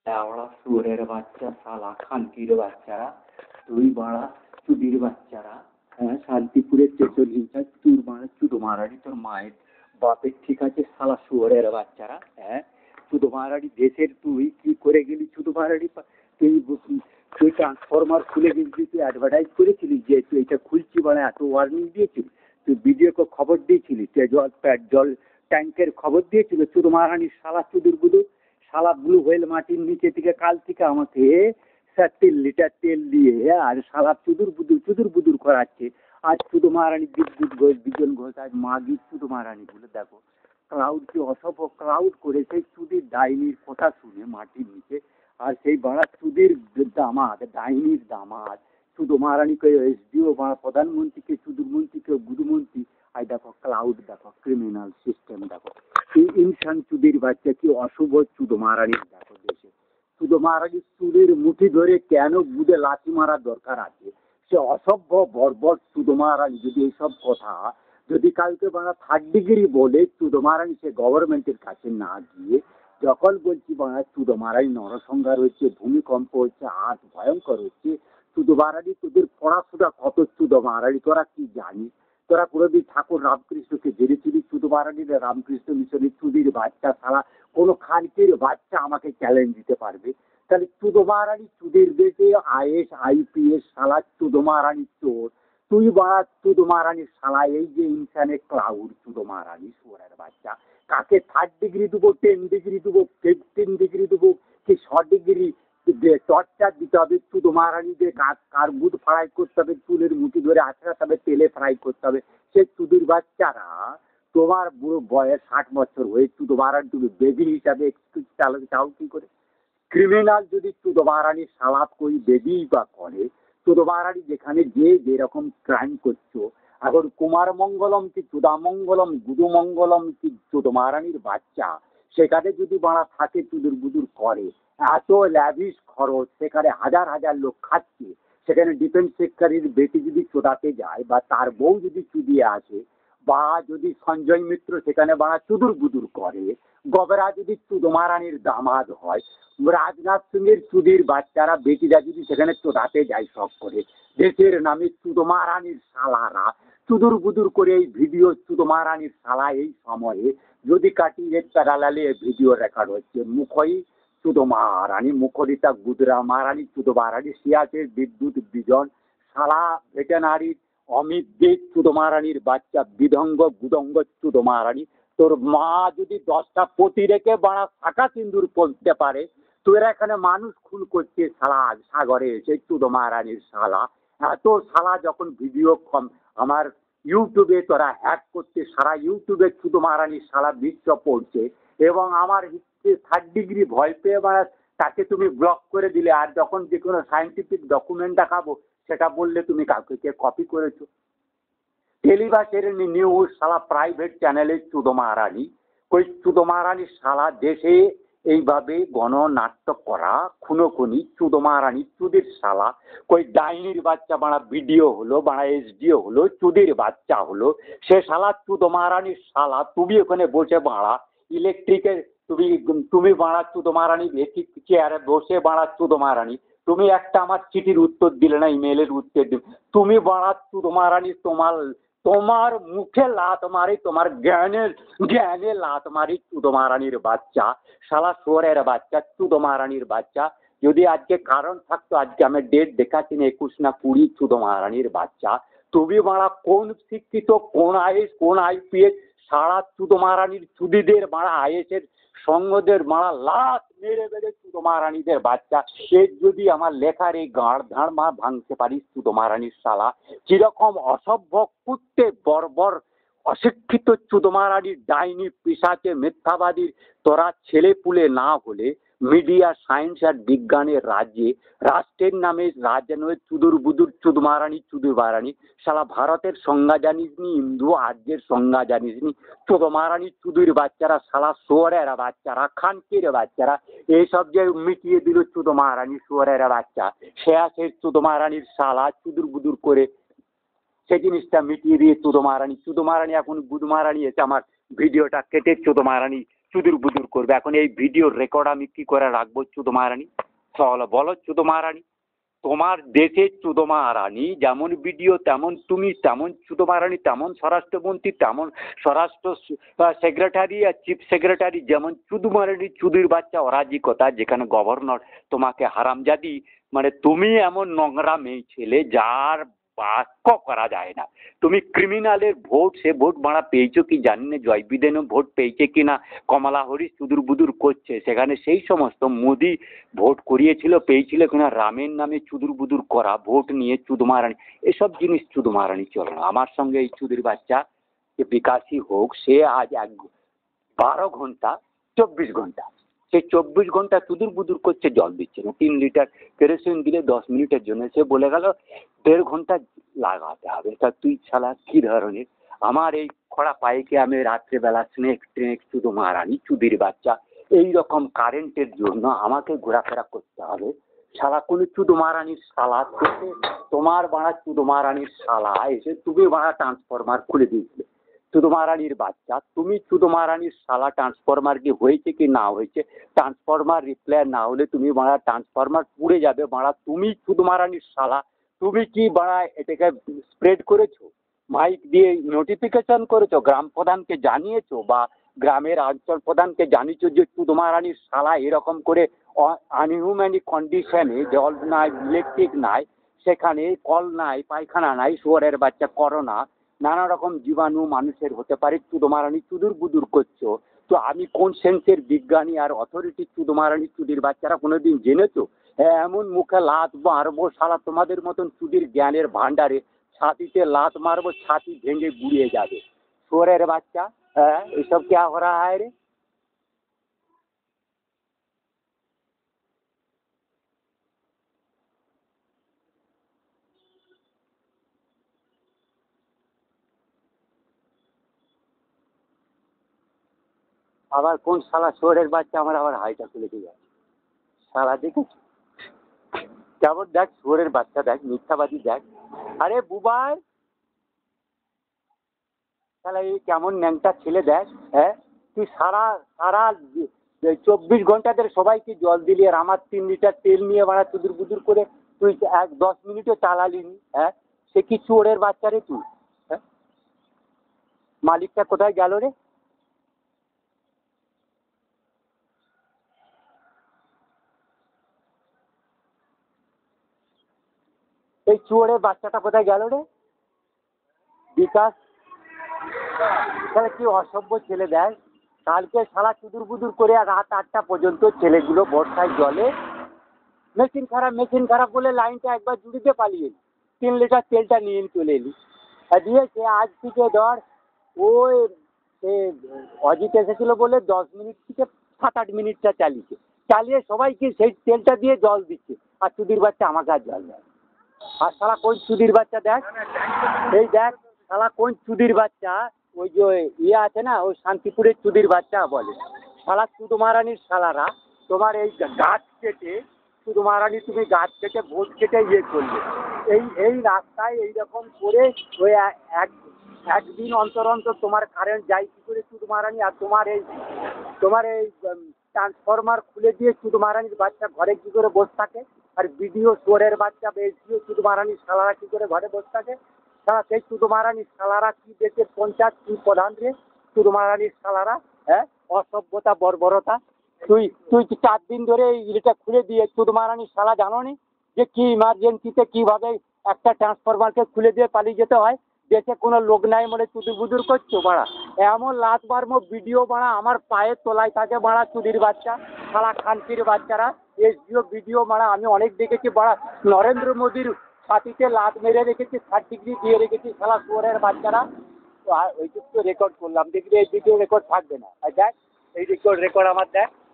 লেওড়া শুয়োরের বাচ্চা, শালা খানকির বাচ্চারা, তুই বাড়া চুদির বাচ্চারা, হ্যাঁ শান্তিপুরের চেচলিটা তোর মারা চুদো মারানি তোর মায়ের বাপের, ঠিক আছে শালা শুয়োরের বাচ্চারা, হ্যাঁ চুদো মারানি দেশের তুই কি করে গেলি চুদো মারানি, তুই তুই ট্রান্সফরমার খুলে গেছিলি, তুই অ্যাডভার্টাইজ করেছিলি যে তুই এটা খুলছি মানে এত ওয়ার্নিং দিয়েছিলি, তুই ভিডিওকে খবর দিয়েছিলি, তুই জল ট্যাঙ্কের খবর দিয়েছিল চুদো মারানি শালা চুদুর বুদুর শালা ব্লু হোয়েল মাটির নিচে থেকে কাল থেকে আমাকে 30 লিটার তেল দিয়ে আর শালা চুদুর বুদুর করাচ্ছে। আজ চুদো মারানি বিদ্যুৎ ঘোষ, বিজন ঘোষ, আজ মাগি চুদো মারানি বলে দেখো ক্রাউড কি অসভ্য ক্রাউড করে সেই চুদির ডাইনির কথা শুনে মাটির নিচে, আর সেই বাড়া চুদির দামাদ ডাইনির দামাদ চুদো মারানিকে এসডিও বা প্রধানমন্ত্রীকে চুদুরমন্ত্রীকে গুরুমন্ত্রী, আই দেখো ক্লাউড দেখো ক্রিমিনাল সিস্টেম দেখো এই ইনসান চুদির বাচ্চা কি অশুভ চুদো মারানির দেখো দেশে চুদো মারানির চুলের মুঠি ধরে কেন বুধে লাথি মারার দরকার আছে, সে অসভ্য বর্বর চুদো মারানি যদি এইসব কথা যদি কালকে বাংলা 3rd ডিগ্রি বলে চুদো মারানি সে গভর্নমেন্টের কাছে না গিয়ে যখন বলছি বাংলা চুদো মারানি নরসংহার হচ্ছে, ভূমিকম্প হচ্ছে, আজ ভয়ঙ্কর হচ্ছে, চুদো মারানি তোদের পড়াশোনা কত চুদো মারানি তোরা কি জানিস, তোরা কোনোদিন ঠাকুর রামকৃষ্ণকে জেনেছিলি চুদো মারানির রামকৃষ্ণ মিশনের চুদির বাচ্চা ছাড়া কোনো খানকির বাচ্চা আমাকে চ্যালেঞ্জ দিতে পারবে, তাহলে চুদো মারানি চুদির দেশে আইএস আইপিএস শালা চুদো মারানি চোর, তুই বাড়া চুদো মারানির শালা এই যে ইনসানের ক্লাউড চুদো মারানি শুয়োরের বাচ্চা, কাকে 3rd ডিগ্রি দেবো 10 ডিগ্রি দেবো 15 ডিগ্রি দেবো কি 100 ডিগ্রি টর্চার দিতে হবে চুদো মারানিদের, কার বুধ ফ্রাই করতে হবে, চুলের মুঠি ধরে আছড়াতে হবে, তেলে ফ্রাই করতে হবে, সে চুদির বাচ্চারা তোমার বুড়ো বয়স 60 বছর হয়ে চুদো মারানি তুমি বেবি হিসাবে এক্সকিউজ চালাতে চাও কি করে, ক্রিমিনাল যদি চুদো মারানির সালাদ কই বেবি বা করে, চুদো মারানি যেখানে যে যেরকম ক্রাইম করছো, এখন কুমার মঙ্গলম কি চুদামঙ্গলম গুদুমঙ্গলম কি চুদো মারানির বাচ্চা সেখানে যদি বাড়া থাকে চুদুর বুদুর করে, এত ল্যাভিশ খরচ, সেখানে হাজার হাজার লোক খাচ্ছে, সেখানে ডিফেন্স সেক্রেটারির বেটি যদি চোদাতে যায় বা তার বউ যদি চুদিয়ে আসে, বা যদি সঞ্জয় মিত্র সেখানে বাড়া চুদুর বুদুর করে, গবেরা যদি চুদো মারানির দামাদ হয়, রাজনাথ সিংয়ের চুদির বাচ্চারা বেটিরা যদি সেখানে চোদাতে যায় সব করে, দেশের নামে চুদো মারানির শালারা চুদুর বুদুর করে এই ভিডিও চুদো মারানির শালা এই সময়ে যদি কাটিয়ে প্যারালালে ভিডিও রেকর্ড হচ্ছে, মুখই চুদো মারানি মুখরিতা গুদরা মারানি চুদো মারানি সিয়াচের বিদ্যুৎ বিজন শালা ভেটেনারি অমিত দে চুদো মারানির বাচ্চা বিধঙ্গ গুদঙ্গ চুদো মারানি, তোর মা যদি 10টা পতি রেখে বাড়া শাখা সিন্দুর পড়তে পারে, তোরা এখানে মানুষ খুন করছে শালা সাগরে এসে চুদো মারানির শালা, এত শালা যখন ভিডিও আমার ইউটিউবে তোরা হ্যাক করতে সারা ইউটিউবে চুদো মারানির শালা বিশ্ব পড়ছে, এবং আমার 3rd ডিগ্রি ভয় পেয়ে বাড়া তাকে তুমি ব্লক করে দিলে, আর যখন যে কোনো সায়েন্টিফিক ডকুমেন্ট দেখাবো সেটা বললে তুমি কাউকে কপি করেছো, টেলিভাষের নিউজ শালা প্রাইভেট চ্যানেলের চুদো মারানি, ওই চুদো মারানির শালা দেশে এইভাবে গণনাট্য করা খুনোখুনি চুদো মারানি চুদির শালা, কই ডাইনির বাচ্চা বাড়া ভিডিও হলো বাড়া এসডিও হলো চুদির বাচ্চা হলো, সে শালা চুদো মারানির শালা তুমি ওখানে বসে বাড়া ইলেকট্রিকের তুমি তুমি বাড়া চুদো মারানি চেয়ারে বসে বাড়া চুদো মারানি, তুমি একটা আমার চিঠির উত্তর দিলে না, ইমেলের উত্তর দিলে, তুমি বাড়া চুদো মারানি তোমার তোমার মুখে লাত মারি, তোমার জ্ঞানে জ্ঞানে লাত মারি চুদো মারানির বাচ্চা শালা শুয়োরের বাচ্চা চুদো মারানির বাচ্চা, যদি আজকে কারণ থাকতো আজকে আমি ডেট দেখাচ্ছি না 21 না 20 চুদো মারানির বাচ্চা, তুমি বাড়া কোন শিক্ষিত কোন আইএস কোন আইপিএস সারা চুদো মারানির চুদিদের মারা আইএসের সঙ্গদের মারা লাত মেরে মেরে চুদো মারানিদের বাচ্চা, সে যদি আমার লেখার এই গাঁড় ধাড় মা ভাঙতে পারিস চুদো মারানির শালা, কিরকম অসভ্য কুত্তে বর্বর অশিক্ষিত চুদো মারানির ডাইনি পিশাচে মিথ্যাবাদীর তোরা ছেলে পুলে না হলে মিডিয়া সায়েন্স আর বিজ্ঞানের রাজ্যে রাষ্ট্রের নামে রাজনৈতিক চুদুর বুদুর চুদ মারানি চুদুর মারানি শালা ভারতের সংজ্ঞা জানিসনি, হিন্দু আর্যের সংজ্ঞা জানিসনি, চুদো মারানি চুদুর বাচ্চারা শালা শুয়োরের বাচ্চারা খানকির বাচ্চারা এইসব যে মিটিয়ে দিল চুদো মারানি শুয়োরের বাচ্চা, সে আছে চুদো মারানির শালা চুদুর বুদুর করে সেই জিনিসটা মিটিয়ে দিয়ে চুদো মারানি এখন গুদু মারানি এসে আমার ভিডিওটা কেটে চুদো মারানি চুদুর বুদুর করবে। এখন এই ভিডিও রেকর্ড আমি কি করে রাখবো? চুদো মহারানী, তাহলে বলো চুদো মহারানী, তোমার দেশে চুদো মহারানী যেমন ভিডিও তেমন তুমি, তেমন চুদো মহারানী, তেমন স্বরাষ্ট্রমন্ত্রী, তেমন স্বরাষ্ট্র সেক্রেটারি আর চিফ সেক্রেটারি, যেমন চুদো মহারানী চুদির বাচ্চা অরাজিকতা, যেখানে গভর্নর তোমাকে হারামজাদি, মানে তুমি এমন নোংরা মেয়ে ছেলে যার বাক্য করা যায় না। তুমি ক্রিমিনালের ভোট, সে ভোট মারা পেয়েছো কি জানি না, জয় বিদেনও ভোট পেয়েছে কিনা, কমলা হরিশ চুদুর বুদুর করছে, সেখানে সেই সমস্ত মোদি ভোট করিয়েছিল, পেয়েছিল কিনা, রামের নামে চুদুর বুদুর করা, ভোট নিয়ে চুদো মহারানী, এসব জিনিস চুদো মহারানী চলে না। আমার সঙ্গে এই চুদির বাচ্চা যে বিকাশী হোক, সে আজ 12 ঘন্টা 24 ঘন্টা, সে 24 ঘন্টা চুদুর বুদুর করছে, জল দিচ্ছে না। 3 লিটার কেরোসিন দিলে 10 মিনিটের জন্য, সে বলে গেল 1.5 ঘন্টা লাগাতে হবে। তা তুই শালা কি ধরনের, আমার এই খরা পাইকে আমি রাত্রেবেলা স্নেক ট্রেক চুদো মহারানী চুদির বাচ্চা, এই রকম কারেন্টের জন্য আমাকে ঘোরাফেরা করতে হবে। শালা কোনো চুদো মহারানীর শালা থেকে তোমার বাড়া চুদো মহারানীর শালা এসে তুমি বাড়া ট্রান্সফরমার খুলে দিয়েছিলে। চুদো মহারানীর বাচ্চা, তুমি চুদো মহারানীর শালা, ট্রান্সফরমার কি হয়েছে কি না হয়েছে, ট্রান্সফরমার রিপ্লেয়ার না হলে তুমি বাড়া ট্রান্সফরমার পুড়ে যাবে বাড়া। তুমি চুদো মহারানীর শালা, তুমি কি বাড়া এটাকে স্প্রেড করেছো, মাইক দিয়ে নোটিফিকেশন করেছো, গ্রাম প্রধানকে জানিয়েছো বা গ্রামের অঞ্চল প্রধানকে জানিয়েছো যে চুদো মহারানীর শালা এরকম করে আনহিউম্যানিক কন্ডিশনে, জল নাই, ইলেকট্রিক নাই, সেখানে কল নাই, পায়খানা নাই, শুয়োরের বাচ্চা, করোনা, নানা রকম জীবাণু মানুষের হতে পারে, চুদো মহারানী চুদুর বুদুর করছো। তো আমি কোন সেন্সের বিজ্ঞানী আর অথরিটি চুদো মহারানী চুদির বাচ্চারা কোনোদিন জেনেছো? হ্যাঁ, এমন মুখে লাত মারবো শালা, তোমাদের মতন চুদির জ্ঞানের ভান্ডারে ছাতিতে লাত মারবো, ছাতি ভেঙে গুড়িয়ে যাবে। শুয়োরের বাচ্চা, হ্যাঁ এসব क्या हो रहा है রে? আবার কোন শালা শুয়োরের বাচ্চা আমার আবার হাইটা তুলে দিয়ে যাচ্ছে, শালা দেখেছো? কেমন দেখ শুয়োরের বাচ্চা, দেখ মিথ্যাবাদী, দেখ। আরে বুবাই, তাহলে এই কেমন ন্যাংটা ছেলে দেখ। হ্যাঁ, তুই সারা সারা 24 ঘন্টা ধরে সবাইকে জল দিলি, আর আমার 3 লিটার তেল নিয়ে বাড়া চুদুর বুদুর করে তুই 10 মিনিটও চালালিনি। হ্যাঁ, সে কি চোরের বাচ্চা রে তুই? হ্যাঁ, মালিকটা কোথায় গেল রে? এই চোরের বাচ্চাটা কোথায় গেল রে? বিকাশ, তাহলে কি অসভ্য ছেলে দেখ। কালকে সারা চুদুর বুদুর করে আর রাত 8টা পর্যন্ত ছেলেগুলো বর্ষায় জলে, মেশিন খারাপ বলে লাইনটা একবার জুড়িতে পালিয়ে এলি, 3 লিটার তেলটা নিয়ে চলে এলি। আর দিয়ে সে আজ থেকে ধর, ওই সে অজিত এসেছিল বলে 10 মিনিট থেকে 7-8 মিনিটটা চালিয়েছে, চালিয়ে সবাইকে সেই তেলটা দিয়ে জল দিচ্ছে, আর চুদির বাচ্চা আমাকে আর জল দেয়। আর শালা কোন চুদির বাচ্চা দেখ, এই দেখ শালা কোন চুদির বাচ্চা, ওই যে ইয়ে আছে না, ওই শান্তিপুরের চুদির বাচ্চা বলে, শালা চুদো মহারানীর শালারা তোমার এই গাছ কেটে, চুদো মহারানী তুমি গাছ কেটে ভোট কেটে ইয়ে করলে, এই এই রাস্তায় এইরকম করে ওই একদিন অন্তর অন্তর তোমার কারেন্ট যায় কী করে চুদো মহারানী, আর তোমার এই ট্রান্সফরমার খুলে দিয়ে চুদো মহারানীর বাচ্চা ঘরে কী করে বসে থাকে, আর বিডিও চোরের বাচ্চা বেশিও চুদো মহারানীর শালারা কী করে ঘরে বসে থাকে। তারা সেই চুদো মহারানীর শালারা কি দেশের পঞ্চায়েত কি প্রধান রে, চুদো মহারানীর শালারা। হ্যাঁ, অসভ্যতা বর্বরতা। তুই তুই 4 দিন ধরে ইটা খুলে দিয়ে চুদো মহারানীর শালা জানো নি যে কি ইমার্জেন্সিতে কিভাবে একটা ট্রান্সফরমারকে খুলে দিয়ে পালিয়ে যেতে হয়, দেশে কোনো লোক নাই বলে চুদুর বুদুর করছো বাড়া। এমন লাত মারবো ভিডিও বাড়া আমার পায়ের তলায় থাকে বাড়া চুদির বাচ্চা, শালা খানকির বাচ্চারা। এসডিও ভিডিও মারা আমি অনেক দেখেছি বাড়া, নরেন্দ্র মোদীর ছাতিতে লাত মেরে রেখেছি, 30 ডিগ্রি দিয়ে রেখেছি শালা শুয়োরের বাচ্চারা। তো ওইটুকু তো রেকর্ড করলাম, দেখবি এই ভিডিও রেকর্ড থাকবে না। আর দেখ এই রেকর্ড আমার দেখ।